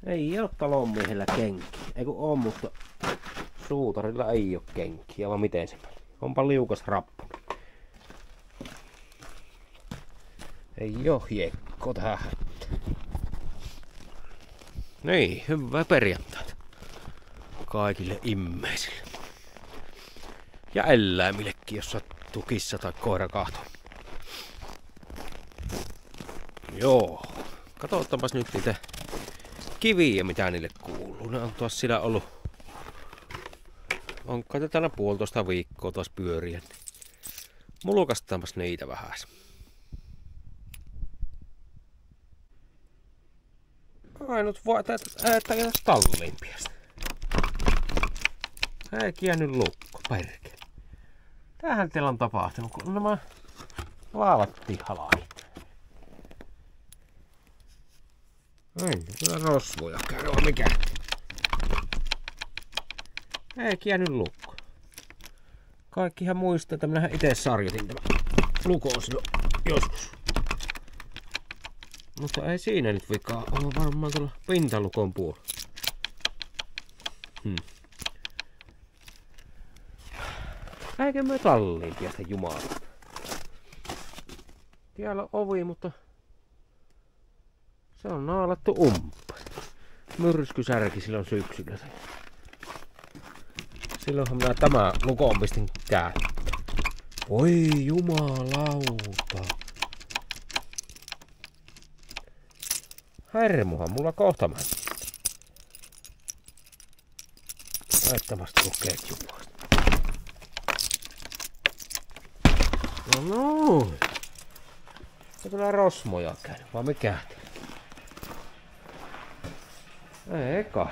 Ei oo talonmiehellä kenkiä. Ei kun on, mutta suutarilla ei oo kenkiä, vaan miten se meni. Onpa liukas rappu. Ei oo hiekko tähän. Niin, hyvää perjantaita kaikille immeisille. Ja eläimillekin, jos sattuu kissa tai koira kahtoon. Joo, katsotaanpas nyt niitä kiviä, mitä niille kuuluu. Ne on tuossa siellä ollut. On kai tänä 1,5 viikkoa tuossa pyöriä. Mulkastaanpas niitä vähän. Ainut voi, että ei talliin piästä. Ei jäänyt lukko, perkele. Tämähän teillä on tapahtunut, kun nämä laavattiin halait. Ei, kyllä rosvoja käy, on mikä. Ei jäänyt lukko. Kaikkihan muistaa, että minähän itse sarjotin tämän lukon silloin joskus. Mutta ei siinä nyt vikaa, on varmaan tuolla pintalukon puolella. Eikä me talliin piästä jumalaa. Täällä on ovi, mutta se on naalattu umppas. Myrskysärki silloin syksyllä. Silloinhan minä tämä lukon pistin käyttöön. Oi jumalauta. Hermuhan mulla kohta meni. Laittamasta tuu ketjupuolesta. No. Se tulee rosmoja käynyt, vaan mikä? Ei kai.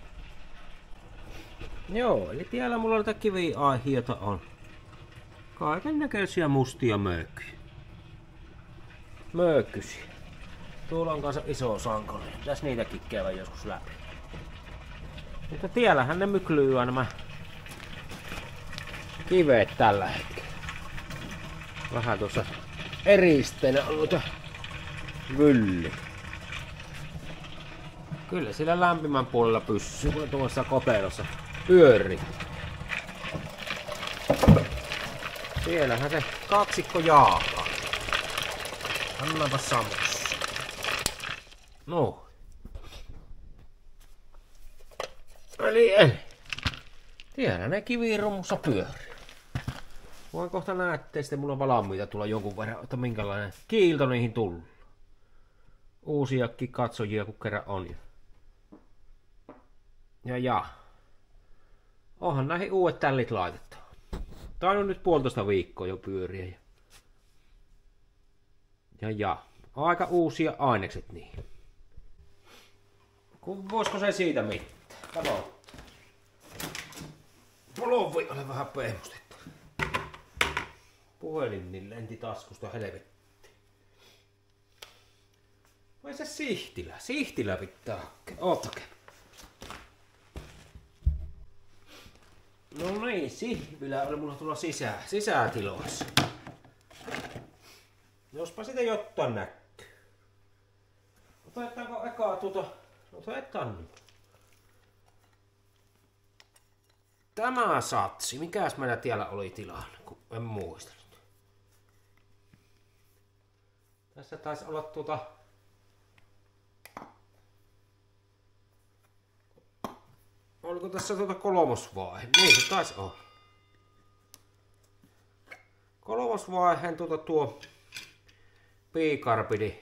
Joo, eli tiellä mulla näitä kiviaihiota on. Kaiken näköisiä mustia möykkyjä. Möykkysiä. Tuolla on kanssa iso sankoli. Pitäis niitäkin käydä joskus läpi. Mutta tiellähän ne myklyy aina nämä kiveet tällä hetkellä. Vähän tuossa eristeenä on noita vylli. Kyllä sillä lämpimän puolella pysyy, kun tuossa kotelossa pyörii. Siellähän se kaksikko jaakaa. Annapa sammus. No. Eli. Tiedän ne kivirumussa pyörii. Voin kohta näette sitten mulla on valmiita tulla jonkun verran, että minkälainen kiilto niihin tullut. Uusiakin katsojia kun kerran on. Ja. Onhan näihin uudet tällit laitettu. Tää on nyt 1,5 viikkoa jo pyöriä. Ja. Aika uusia ainekset niin. Voisiko se siitä mitään? Kato. Mulla voi olla vähän pehmustettu. Puhelin niin lenti taskusta helvetti. Vai se Sihtilä? Sihtilä pitää hakea. Ootake. No niin, Sihvilä oli mulla tulla sisätiloissa. Jospa sitä jotain näkyy. Otetaanko ekaa otetaan. Tämä satsi. Mikäs meillä tiellä oli tilanne, kun en muista nyt. Tässä taisi olla oliko tässä kolmosvaihe? Niin se taisi olla. Kolmosvaiheen tuo piikarbidi.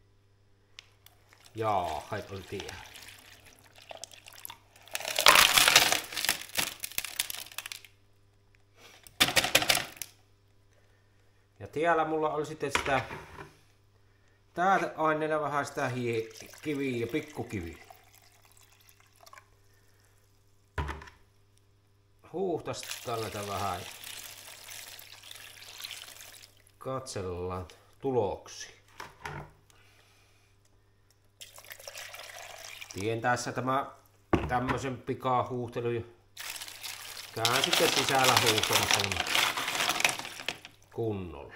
Jaa, hait oli tiellä. Ja tiellä mulla oli sitten sitä täältä aineena vähän sitä kiviä ja pikkukiviä. Huuhtas tällä vähän. Katsellaan tuloksia. Tien tässä tämä tämmösen pikahuuhtelu. Käyn sitten sisällä huuhtamassa kunnolla.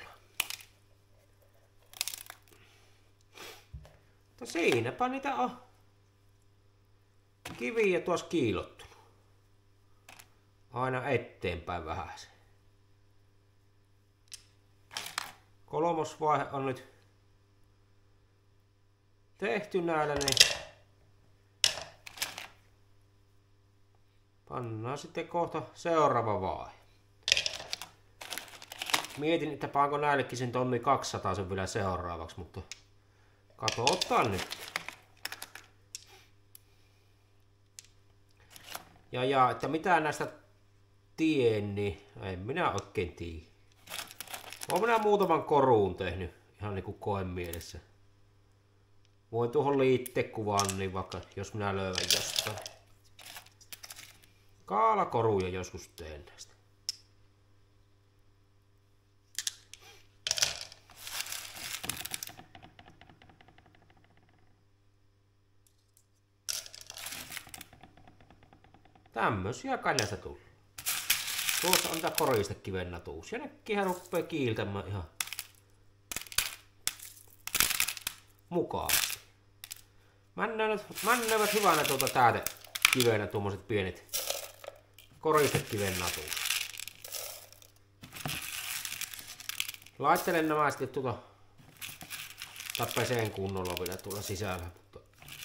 Mutta siinäpä niitä on. kiviä tuossa kiillottunut. Aina eteenpäin vähän. Kolmosvaihe on nyt tehty näillä, niin pannaan sitten kohta seuraava vaihe. Mietin, että panko näillekin sen 1200 sen vielä seuraavaksi, mutta katsotaan nyt. Ja että mitä näistä tien, niin en minä oikein tiedä. Olen minä muutaman koruun tehnyt ihan niinku koen mielessä. Voin tuohon liittekuvaan, niin vaikka jos minä löydän jostain. Kaalakoruja joskus teen näistä. Tämmösiä kai näistä tuli. Tuossa on tää koristekiven natuus. Ja nekin ruppee kiiltämään ihan mukavasti. Männävät hyvänä tuota täytekivenä tuommoiset pienet koristekiven natuus. Laittelen nämä sitten tuota peseen kunnolla vielä tuolla sisällä. Mutta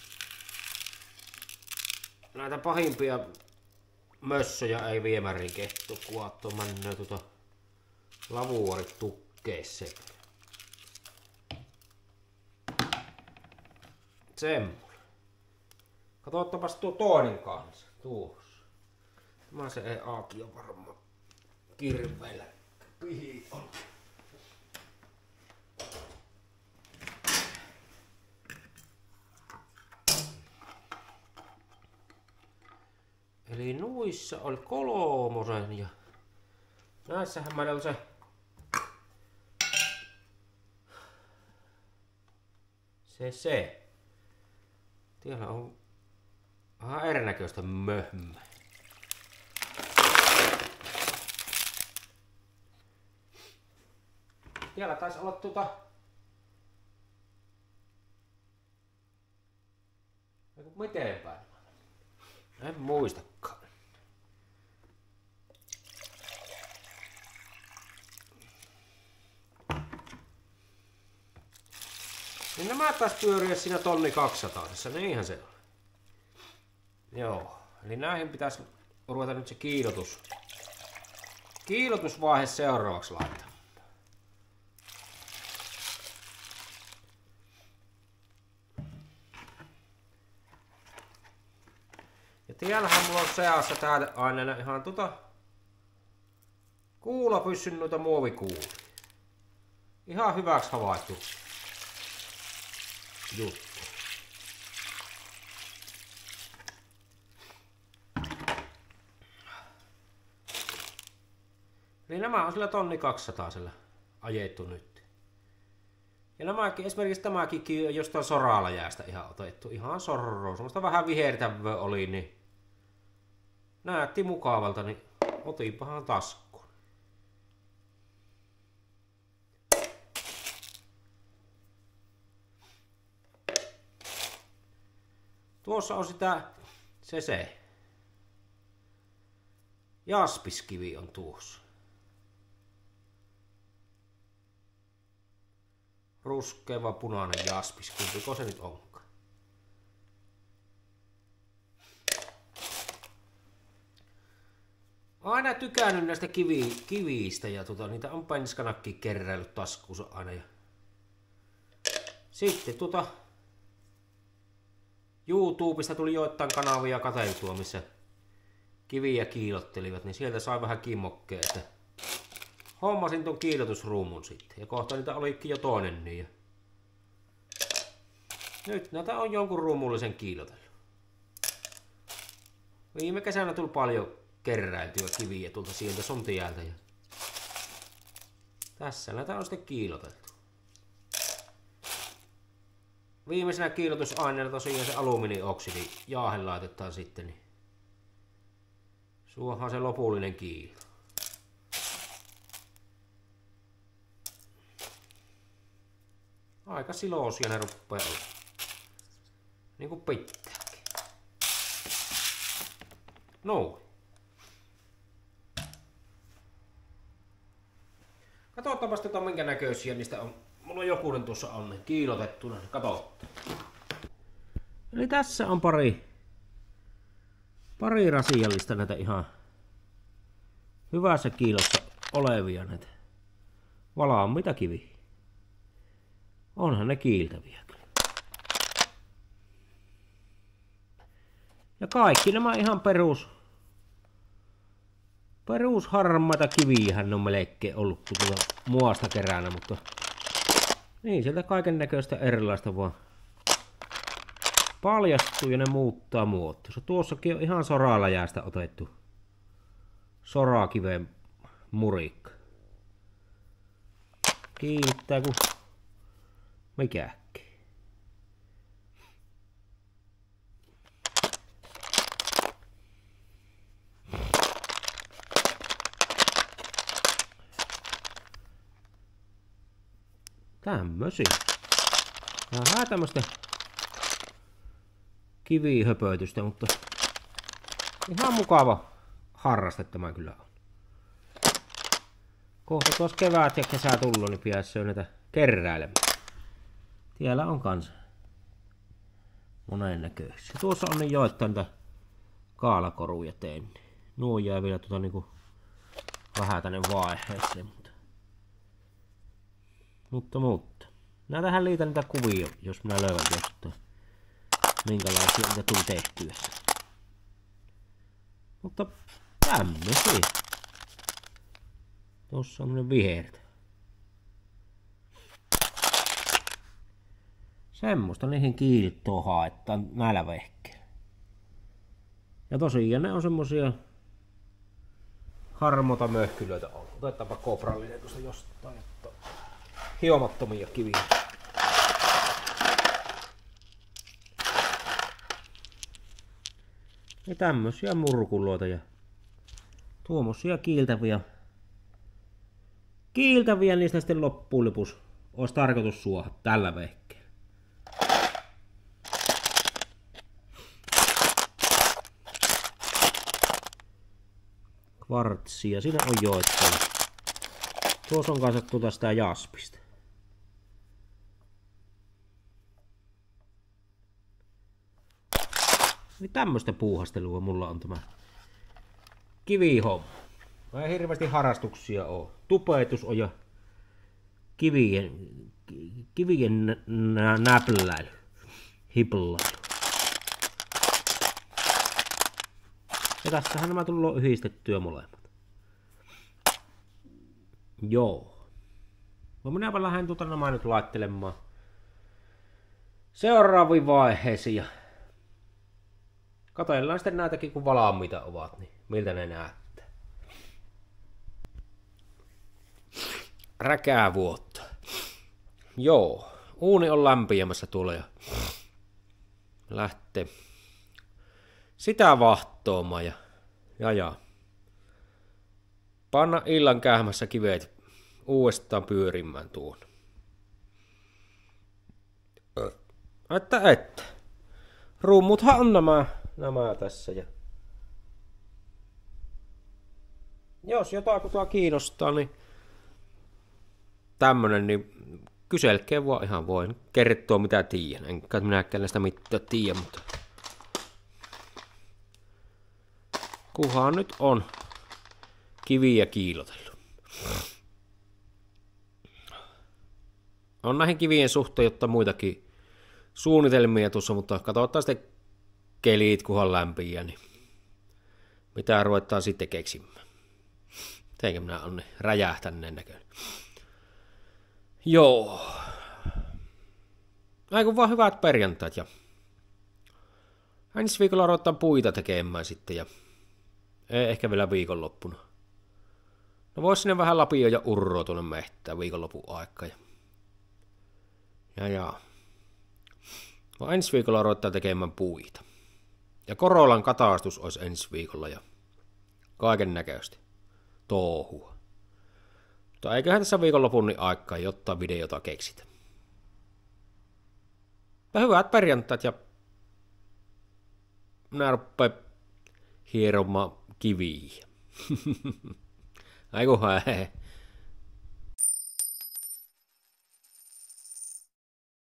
näitä pahimpia mössöjä ei viemäriin kehto kuvattua. Männöö tuota lavuorit tukkeeseen. Semmoinen. Katsotaanpas tuo toinen kanssa. Tuossa. Tämä se ei aaki on varmaan kirveellä. Pihi on. Eli nuissa oli kolmosen ja näissähän meillä on se. Täällä on vähän erinäköistä möhmä. Täällä taisi olla miten päin? En muistakaan. Niin nämä taas pyöriä siinä 1200, niinhän se on. Joo, eli näihin pitäisi ruveta nyt se kiilotusvaihe seuraavaksi laittaa. Ja täällähän mulla on seassa täyteaineena ihan kuulapyssyn noita muovikuulia. Ihan hyväksi havaittu juttu. Eli nämä on sillä 1200 ajettu nyt. Ja nämäkin, esimerkiksi tämäkin on jostain soraalajäästä ihan otettu. Ihan sorroa. Semmoista vähän vihertävää oli, niin näytti mukavalta, niin otinpahan taskuun. Tuossa on se. Jaspiskivi on tuossa. Ruskeva punainen jaspis, kumpiko se nyt onkaan. Aina tykännyt näistä kivistä ja niitä on penskanakki keräillyt taskuunsa aina. Ja sitten YouTubesta tuli joitain kanavia katseltua, missä kiviä kiilottelivat, niin sieltä sai vähän kimmokkea, että hommasin ton kiilotusruumun sitten. Ja kohta niitä olikin jo toinen niin. Nyt näitä on jonkun ruumullisen kiilotellut. Viime kesänä tuli paljon keräiltyä kiviä tuolta sieltä sun tieltä. Ja tässä näitä on sitten kiiloteltu. Viimeisenä kiilotusaineena tosiaan se alumiinioksidi jaahe laitetaan sitten. Niin suohan se lopullinen kiilo. Aika siloosia ne ruppee olla. Niin kuin pitääkin. Noin. Katsotaanpas minkä näköisiä niistä on. Mulla on jokunen tuossa on ne kiilotettuna. Katsotaan. Eli tässä on pari rasiallista näitä ihan hyvässä kiilossa olevia näitä valmiita kiviä. Onhan ne kiiltäviä kyllä. Ja kaikki nämä ihan perusharmaita kiviähän on melkein ollut tuolla muasta keränä, mutta niin sieltä kaiken näköistä erilaista vaan paljastuu ja ne muuttaa muotonsa. Tuossakin on ihan soraläjästä otettu sorakiven murikka. Kiinnittää kuin mikäkin. Tämmösiä. Vähän tämmöstä kivihöpötystä, mutta ihan mukava harraste tämä kyllä on. Kohta tuossa kevät ja kesä tullut, niin piäisi jo näitä keräilemään. Siellä on kans monen näköisiä. Tuossa on niin joitain niitä kaalakoruja tein. Nuo jää vielä niinku vähän tänne vaiheeseen, mutta. Näitähän liitän niitä kuvia, jos minä löydän jostain. Minkälaisia niitä tuli tehtyä. Mutta tämmösiä. Tuossa on semmonen vihertä. Semmoista niihin kiiltoon haetaan näillä vehkeillä. Ja tosiaan ne on semmosia harmota möhkylöitä on. Otetaanpa koprallinen tuosta jostain, että hiomattomia kiviä. Ja tämmösiä murkuloita ja tuommoisia kiiltäviä niistä sitten loppuun lopussa olisi tarkoitus suoha tällä vehkeellä. Kvartsia, siinä on joitain. Tuossa on kanssa sitä jaspista. Niin tämmöstä puuhastelua mulla on tämä kivihomma. Ei hirveästi harrastuksia oo. Tupetus on ja kivien näpläily. Hiplailu. Ja tässähän nämä tullaan yhdistettyä molemmat. Joo. No minäpä lähden nämä nyt laittelemaan seuraaviin vaiheisiin ja katsellaan sitten näitäkin kun valmiita ovat, niin miltä ne näyttää. Räkää vuotta. Joo, uuni on lämpiämässä tuolla ja lähtee sitä vahtoomaan ja panna illan kähmässä kivet uudestaan pyörimään tuon. Että. Rummuthan on nämä tässä. Ja jos jotakuta kiinnostaa, niin tämmönen, niin kyselkää vaan ihan voin kertoa mitä tiedän. Enkä minäkään sitä mitään tiedä, mutta kuhan nyt on kiviä kiilotellut. On näihin kivien suhteen jotta muitakin suunnitelmia tuossa, mutta katsotaan sitten kelit kunhan lämpiä, niin mitä ruvetaan sitten keksimään. Teinkö minä on ne räjähtäneen näköinen. Joo. Aiku vaan hyvät perjantait ja ensi viikolla ruvetaan puita tekemään sitten ja ehkä vielä viikonloppuna. No vois sinne vähän lapioida ja urroa tuonne mehtään viikonlopun aikaa. Ja. No ensi viikolla ruvetaan tekemään puita. Ja Korolan katastus olisi ensi viikolla ja kaiken näköistä touhua. Mutta eiköhän tässä viikonlopun niin aikaa jotta videota keksitä. Ja hyvät perjantait ja minä rupean hieroma kiviä. Aiku hää.